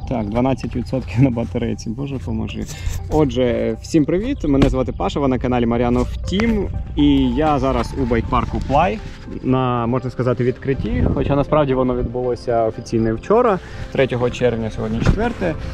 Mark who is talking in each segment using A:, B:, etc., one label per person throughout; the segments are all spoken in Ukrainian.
A: Так, 12% на батарейці, боже поможи. Отже, всім привіт, мене звати Паша, ви на каналі Мар'янов Team. І я зараз у байк-парку Play на, можна сказати, відкритті. Хоча насправді воно відбулося офіційно вчора, 3 червня, сьогодні 4.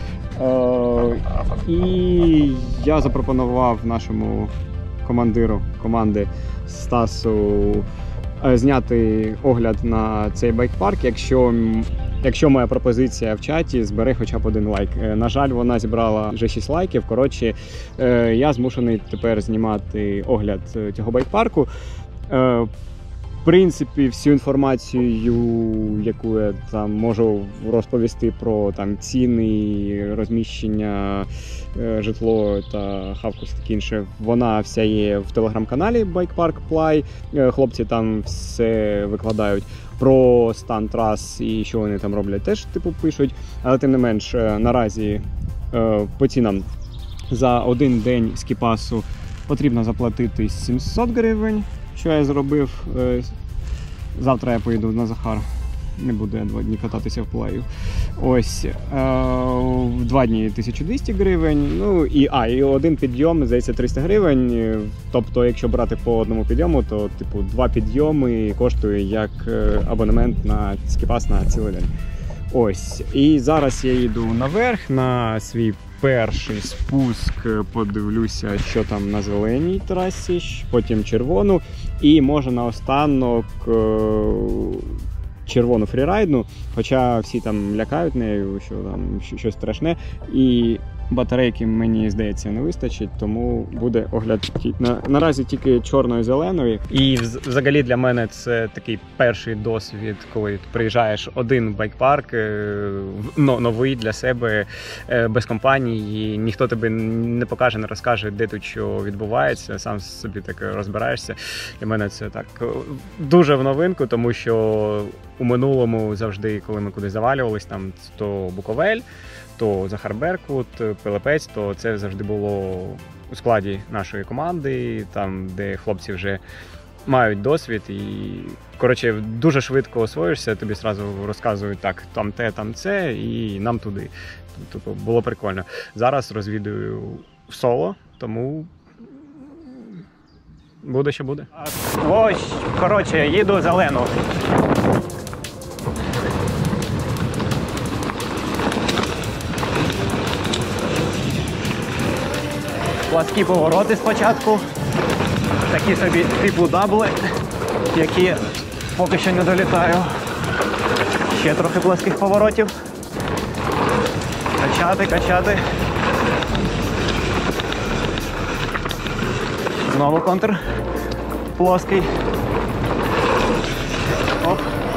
A: І я запропонував нашому командиру команди Стасу зняти огляд на цей байк-парк, якщо моя пропозиція в чаті збере хоча б 1 лайк. На жаль, вона зібрала вже 6 лайків. Коротше, я змушений тепер знімати огляд цього байк-парку. В принципі, всю інформацію, яку я там можу розповісти про там ціни, розміщення, житло та хавку, таке інше, вона вся є в телеграм-каналі Bike Park Play. Хлопці там все викладають про стан трас і що вони там роблять, теж типу пишуть. Але тим не менш, наразі по цінам за 1 день скіпасу потрібно заплатити 700 гривень. Що я зробив? Завтра я поїду на Захар. Не буду я 2 дні кататися в плею. Ось. 2 дні 1200 гривень. Ну, і 1 підйом, здається, 300 гривень. Тобто, якщо брати по 1 підйому, то типу 2 підйоми коштує як абонемент на скіпас на цілий день. Ось. І зараз я їду наверх на свій перший спуск, подивлюся, що там на зеленій трасі, потім червону, і може наостанок червону фрірайдну, хоча всі там лякають нею, що там щось страшне, і батарейки, мені здається, не вистачить, тому буде огляд наразі тільки чорної і зеленої. І взагалі для мене це такий перший досвід, коли ти приїжджаєш один байк-парк, новий для себе, без компанії, ніхто тобі не покаже, не розкаже, де тут що відбувається, сам собі так розбираєшся. Для мене це так дуже в новинку, тому що у минулому завжди, коли ми кудись завалювались, там то Буковель, то Захар Беркут, Пилипець, то це завжди було у складі нашої команди, там, де хлопці вже мають досвід і, коротше, дуже швидко освоїшся, тобі одразу розказують, так, там те, там це, і нам туди. Тобто було прикольно. Зараз розвідую в соло, тому буде, що буде. Ось, коротше, їду зелену. Пласкі повороти спочатку, такі собі типу дабли, які поки що не долітаю. Ще трохи пласких поворотів. Качати, качати. Знову контр плоский. Оп.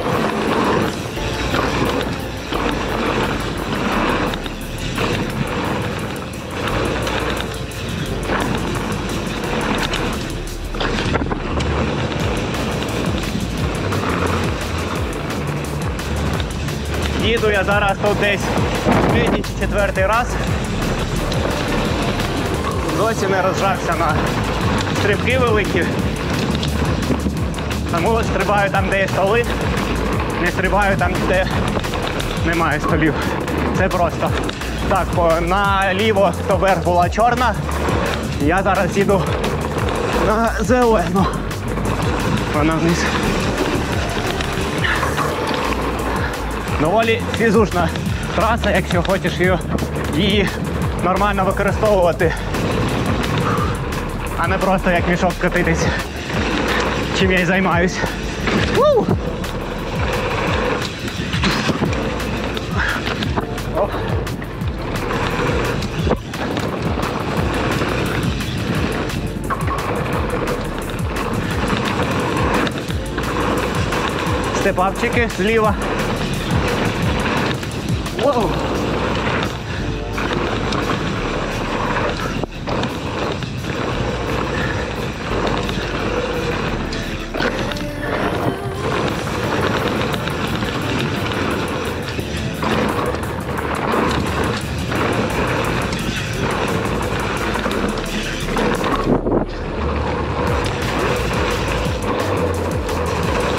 A: Їду я зараз тут десь 3-й чи 4-й раз. Досі не розжався на стрибки великі. Тому стрибаю там, де є столи, не стрибаю там, де немає столів. Це просто. Так, наліво, то вверх була чорна. Я зараз їду на зелену. Вона вниз. Доволі фізушна траса, якщо хочеш її нормально використовувати, а не просто як мішок катитись, чим я і займаюсь. Степапчики зліва. Воу!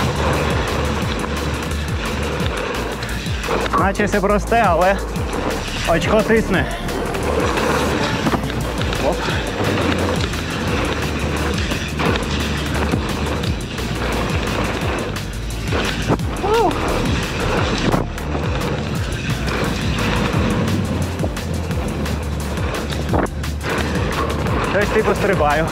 A: Наче все просте, але
B: Очко тисне. Оп. Щось типу стрибаю.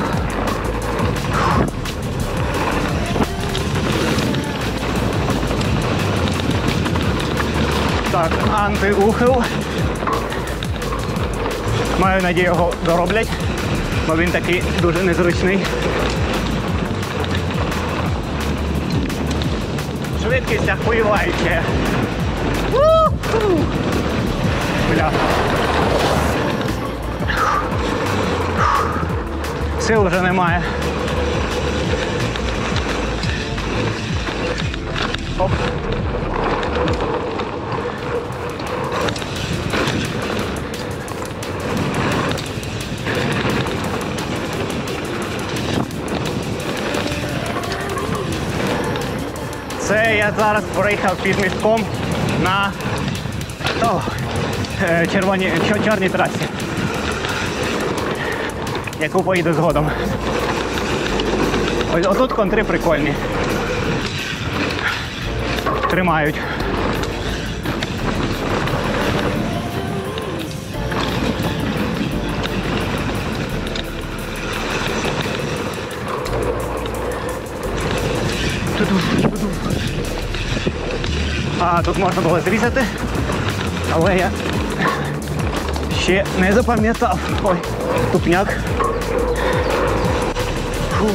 B: Так, антиухил. Маю надію, його дороблять, бо він такий дуже незручний. Швидкість ахуєваюча. Бля. Сил вже немає. Оп. Це я зараз проїхав під містком на чорній трасі, яку поїду згодом. Ось отут контри прикольні. Тримають. Тут можна було зрізати, але я ще не запам'ятав. Ой, тупняк. Фу.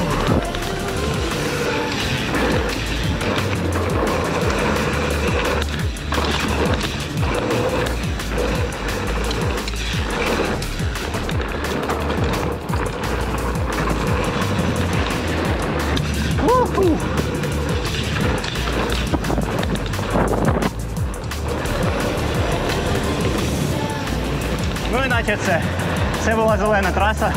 B: Ну іначе це була зелена траса.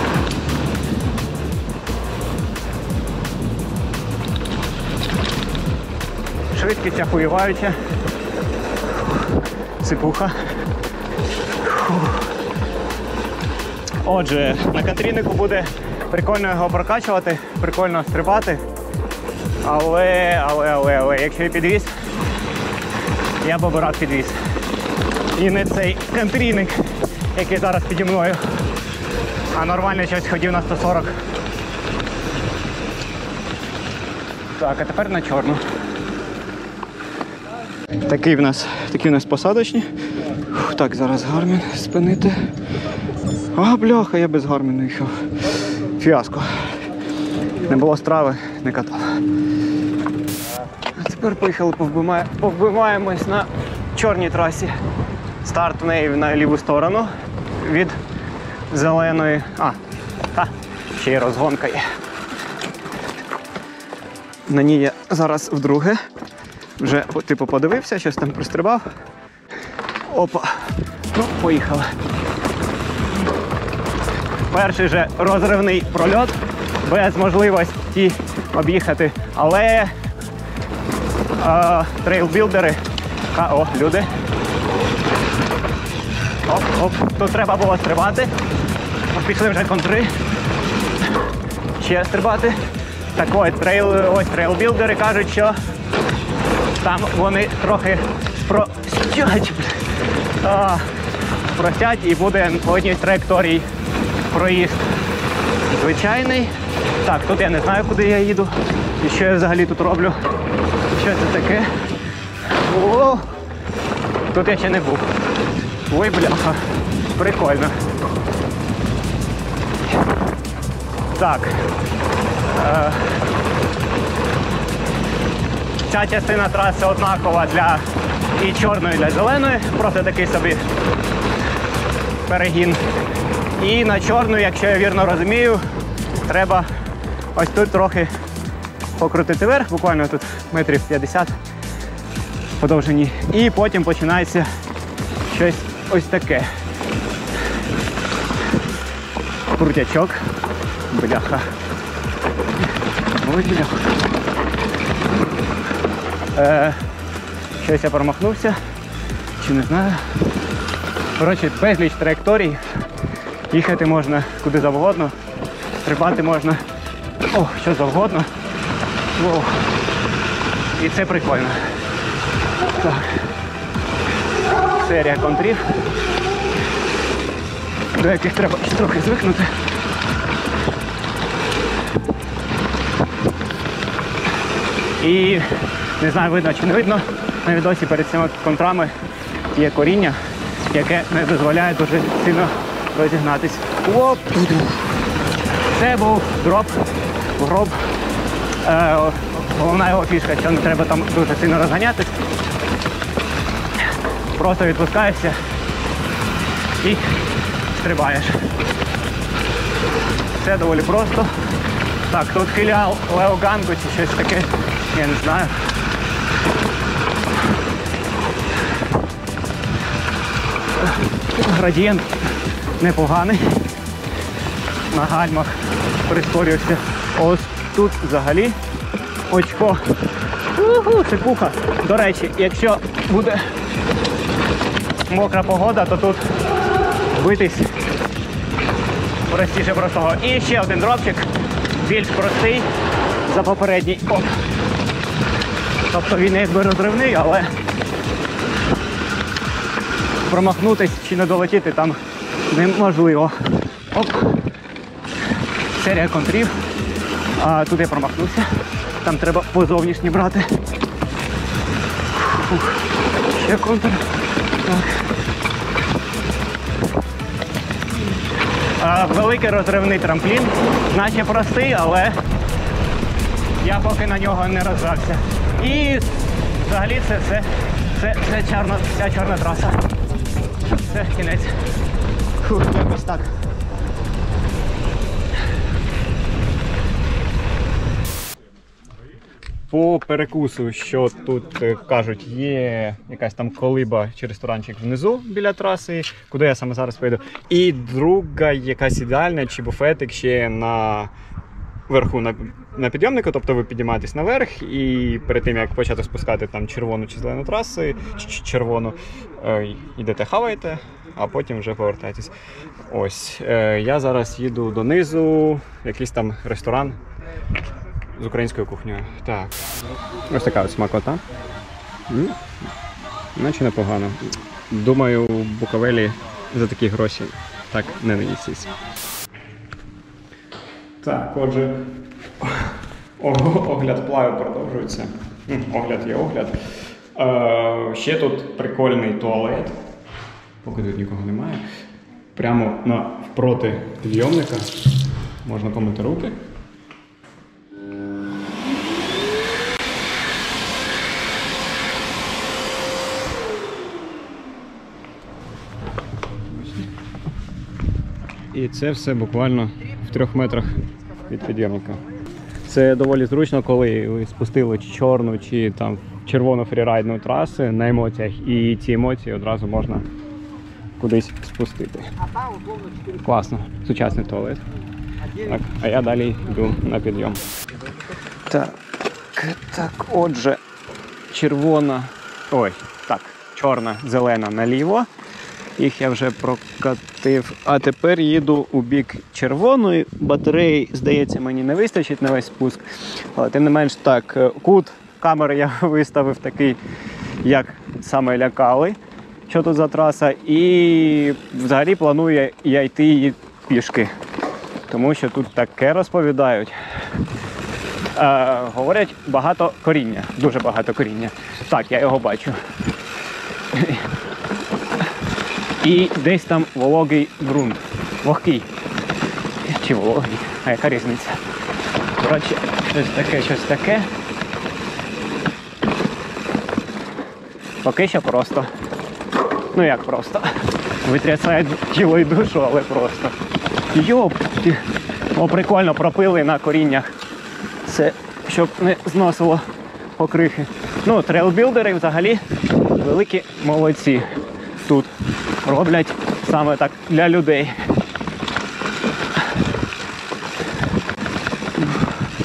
B: Швидкість ахуєваюча. Сипуха. Отже, на контрійнику буде прикольно його прокачувати, прикольно стрибати. Але, якщо я підвіз, я б обирав підвіз. І не цей контрійник, який зараз піді мною, а нормально щось ходів на 140. Так, а тепер на чорну. Такі в нас посадочні. Так, зараз Гармін спинити. А, бляха, я без Гарміну їхав. Фіаско. Не було страви, не катав. А тепер поїхали, повбиваємось на чорній трасі. Старт у неї на ліву сторону від зеленої. Ще й розгонка є. На ній я зараз вдруге. Вже типу подивився, щось там пристрибав. Опа. Ну, поїхали. Перший же розривний прольот, без можливості об'їхати. Але трейлбілдери, люди. Оп, тут треба було стрибати. Пішли вже контри. Ще стрибати. Так ось трейлбілдери кажуть, що там вони трохи простять і буде по одній траєкторії проїзд звичайний. Так, тут я не знаю, куди я їду і що я взагалі тут роблю. Що це таке? О! Тут я ще не був. Ой, бляха, прикольно. Так. Ця частина траси однакова для і чорної, і для зеленої. Просто такий собі перегін. І на чорну, якщо я вірно розумію, треба ось тут трохи покрутити вверх, буквально тут метрів 50 по довжині. І потім починається щось ось таке. Крутячок. Бляха. Ой, бляха. Щось я промахнувся. Чи не знаю. Коротше, безліч траєкторій. Їхати можна куди завгодно, стрибати можна, що завгодно. Воу. І це прикольно. Так. Серія контрів, до яких треба трохи звикнути. І не знаю, видно чи не видно, на відосі перед цими контрами є коріння, яке не дозволяє дуже сильно розігнатись. Оп! Це був дроп, гроб. Головна його фішка, що не треба там дуже сильно розганятись. Просто відпускаєшся і стрибаєш. Це доволі просто. Так, тут філіал Леоганго чи щось таке, я не знаю. Градієнт непоганий. На гальмах прискорювався. Ось тут взагалі очко. Це куха. До речі, якщо буде мокра погода, то тут битись простіше простого. І ще один дропчик, більш простий за попередній. Оп. Тобто він якби розривний, але промахнутись чи не долетіти там неможливо. Оп. Серія контрів. Тут я промахнувся. Там треба позовнішні брати. Фух. Ще контр. Так. Великий розривний трамплін. Наче простий, але я поки на нього не розвивався. І взагалі це все. Це вся чорна траса. Це кінець. Фух, якось так. По перекусу, що тут кажуть, є якась там колиба чи ресторанчик внизу біля траси, куди я саме зараз поїду. І друга якась ідеальна чи буфетик ще на верху на підйомнику, тобто ви підіймаєтесь наверх і перед тим, як почати спускати там червону чи зелену траси, червону, йдете хаваєте, а потім вже повертаєтесь. Ось, я зараз їду донизу, в якийсь там ресторан з українською кухнею. Так. Ось така ось смакота. Наче непогано. Думаю, в Буковелі за такі гроші так не наїсться. Так, отже, огляд плаю продовжується. Огляд є огляд. Ще тут прикольний туалет, поки тут нікого немає. Прямо навпроти підйомника можна помити руки. І це все буквально в 3 метрах від підйомника. Це доволі зручно, коли ви спустили чи чорну, чи там червону фрірайдну трасу на емоціях, і ці емоції одразу можна кудись спустити. Класно, сучасний туалет. Так, а я далі йду на підйом. Так, отже, чорна, зелена наліво. Їх я вже прокатив, а тепер їду у бік червоної. Батареї, здається, мені не вистачить на весь спуск. Але тим не менш, так, кут камери я виставив такий, як саме лякали, що тут за траса. І взагалі планую я йти її пішки, тому що тут таке розповідають. Говорять, багато коріння, дуже багато коріння. Так, я його бачу. І десь там вологий ґрунт. Вогкий. Чи вологий? А яка різниця? Коротше, щось таке. Поки що просто. Ну як просто? Витрясає тіло і душу, але просто. Йопти! О, прикольно, пропили на коріннях. Це, щоб не зносило покрихи. Ну, трейлбілдери взагалі великі молодці. Тут роблять саме так для людей.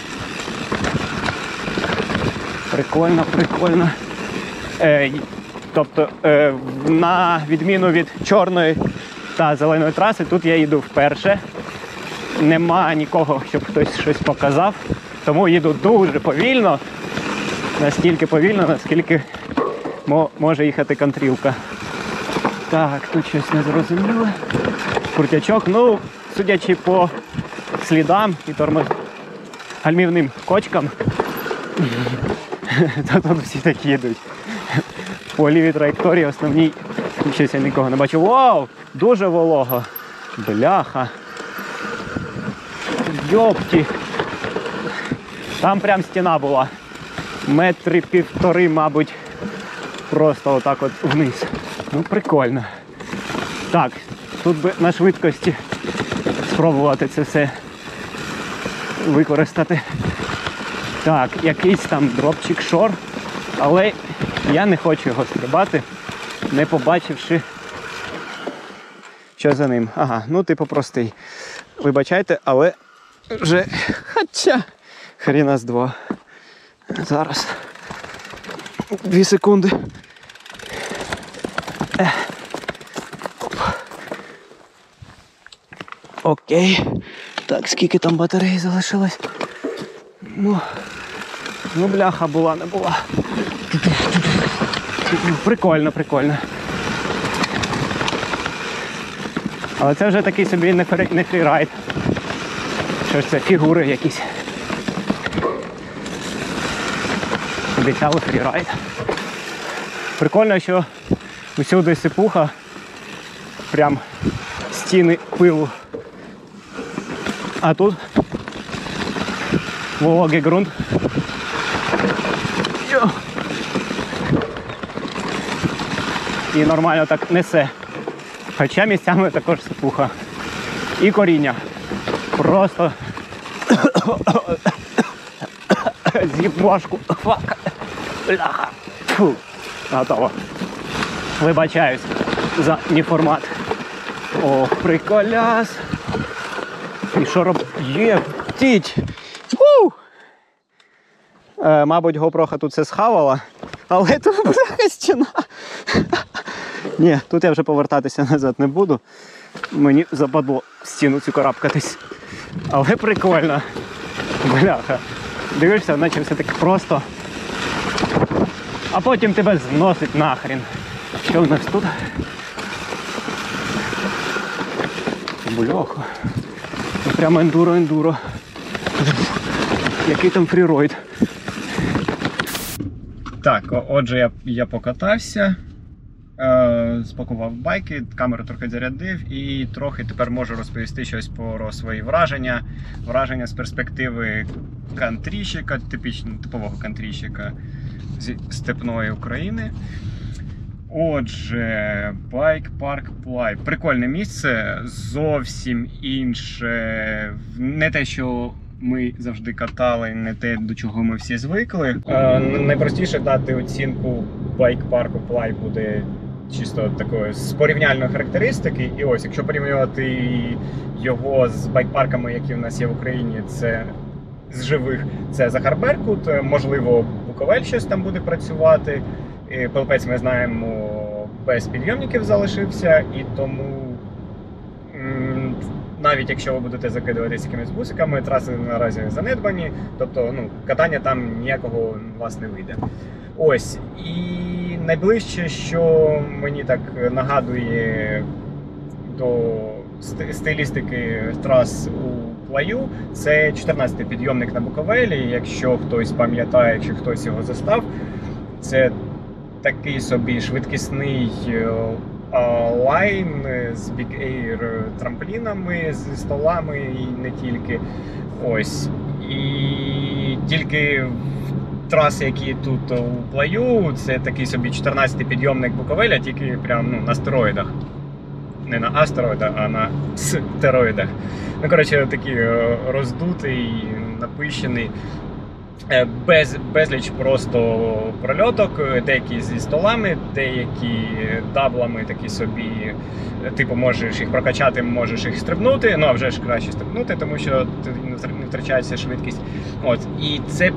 B: Прикольно, прикольно. Тобто, на відміну від чорної та зеленої траси, тут я їду вперше. Нема нікого, щоб хтось щось показав. Тому їду дуже повільно. Настільки повільно, наскільки може їхати контрівка. Так, тут щось незрозуміле. Крутячок, ну, судячи по слідам і гальмівним кочкам, то тут всі такі йдуть. По лівій траєкторії основній щось я нікого не бачу. Вау! Дуже волого. Бляха. Йопті. Там прям стіна була. 1,5 метри, мабуть, просто отак от вниз. Ну, прикольно. Так, тут би на швидкості спробувати це все використати. Так, якийсь там дропчик шор, але я не хочу його стрибати, не побачивши, що за ним. Ага, ну типу простий. Вибачайте, але вже, хоча, хріна з два. Зараз. 2 секунди. Окей. Так, скільки там батареї залишилось? Ну, бляха, була, не була. Прикольно, прикольно. Але це вже такий собі не фрірайд. Що ж це, фігури якісь. Обіцяли фрірайд. Прикольно, що усюди сипуха. Прям стіни пилу. А тут вологий ґрунт. І нормально так несе. Хоча місцями також сипуха. І коріння. Просто з'їв мошку. Фак. Бляха. Фу. Готово. Вибачаюсь за неформат. О, приколяс. І що роб... Єптіть! Мабуть, GoPro тут все схавала, але тут бляха стіна. Ні, тут я вже повертатися назад не буду. Мені западло в стіну цю карабкатись. Але прикольно. Бляха. Дивишся, наче все таки просто. А потім тебе зносить нахрен. Що в нас тут? Бляха. Прямо ендуро. Який там фріройд. Так, отже, я покатався, спакував байки, камеру трохи зарядив і трохи тепер можу розповісти щось про свої враження. Враження з перспективи кантрійщика, типового кантрійщика зі степної України. Отже, байк-парк Плай. Прикольне місце, зовсім інше. Не те, що ми завжди катали, не те, до чого ми всі звикли. Найпростіше дати оцінку байк-парку Плай буде чисто такої з порівняльної характеристики. І ось, якщо порівнювати його з байк-парками, які в нас є в Україні, це з живих, це Захар Беркут, можливо, Буковель щось там буде працювати. Пилипець, ми знаємо, без підйомників залишився, і тому навіть якщо ви будете закидуватися якимись бусиками, траси наразі занедбані, тобто катання там ніякого у вас не вийде. Ось, і найближче, що мені так нагадує до стилістики трас у Плаю, це 14-й підйомник на Буковелі. Якщо хтось пам'ятає, чи хтось його застав, це такий собі швидкісний лайн з Big Air трамплінами, з столами і не тільки. Ось. І тільки траси, які тут у Плаю, це такий собі 14-й підйомник Буковеля, тільки прям на стероїдах. Не на астероїдах, а на стероїдах. Ну, коротше, такий роздутий, напищений. Безліч просто прольоток, деякі зі столами, деякі даблами такі собі, типу можеш їх прокачати, можеш їх стрибнути, ну а вже ж краще стрибнути, тому що не втрачається швидкість. От. І це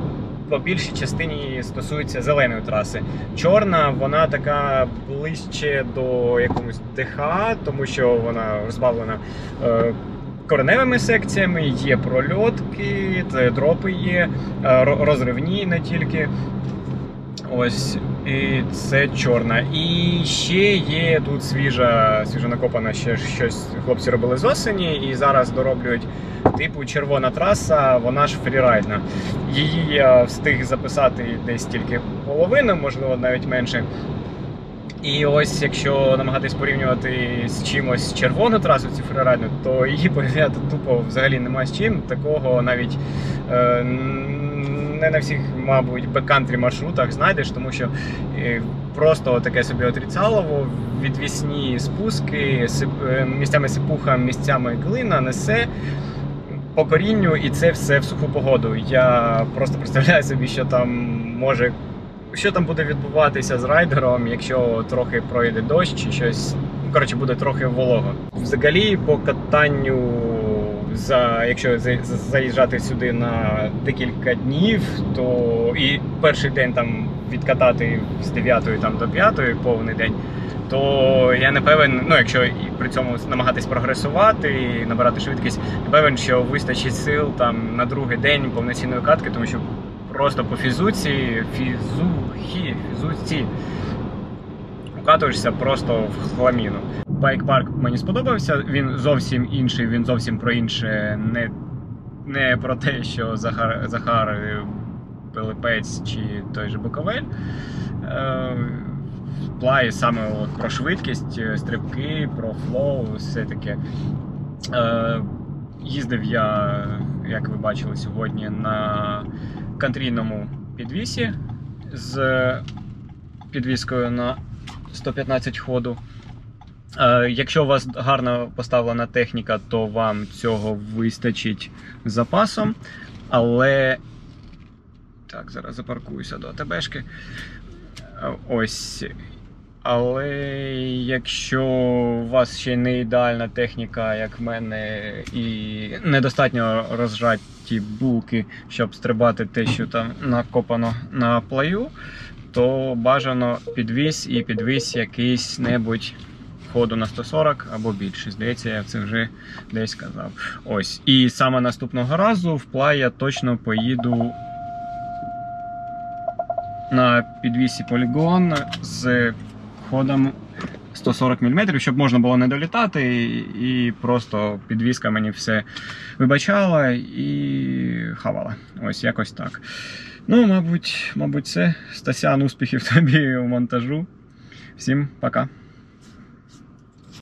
A: по більшій частині стосується зеленої траси. Чорна, вона така ближче до якомусь ДХ, тому що вона розбавлена кореневими секціями, є прольотки, дропи є, розривні не тільки. Ось, і це чорна. І ще є тут свіжо накопана, ще щось хлопці робили з осені, і зараз дороблюють типу червона траса, вона ж фрірайдна. Її я встиг записати десь тільки половину, можливо навіть менше. І ось якщо намагатись порівнювати з чимось червону трасу, цю фрірайдну, то її порівняти тупо взагалі немає з чим. Такого навіть не на всіх, мабуть, беккантрі маршрутах знайдеш, тому що просто таке собі отрицалово, відвісні спуски, місцями сипуха, місцями глина, несе по корінню, і це все в суху погоду. Я просто представляю собі, що там буде відбуватися з райдером, якщо трохи пройде дощ чи щось, коротше, буде трохи волого. Взагалі, по катанню, якщо заїжджати сюди на декілька днів, то і перший день там відкатати з 9 там, до 5 повний день, то я не певен, якщо при цьому намагатись прогресувати і набирати швидкість, я певен, що вистачить сил там на другий день повноцінної катки, тому що просто по фізуці укатуєшся просто в хламіну. Байк-парк мені сподобався, він зовсім інший, він зовсім про інше, не про те, що Захар, Пилипець чи той же Буковель. Плай саме про швидкість, стрибки, про флоу, все таке. Їздив я, як ви бачили сьогодні, на кантрійному підвісі з підвіскою на 115 ходу. Якщо у вас гарно поставлена техніка, то вам цього вистачить з запасом, але... Так, зараз запаркуюся до АТБшки. Ось. Але якщо у вас ще не ідеальна техніка, як в мене, і недостатньо розжаті булки, щоб стрибати те, що там накопано на плаю, то бажано підвіз якийсь небудь ходу на 140 або більше. Здається, я це вже десь казав. Ось. І саме наступного разу в плай я точно поїду на підвісі полігон з ходом 140 мм, щоб можна було не долітати, і просто підвіска мені все вибачала і хавала. Ось якось так. Ну, мабуть, це. Стасян, успіхів тобі у монтажу. Всім пока.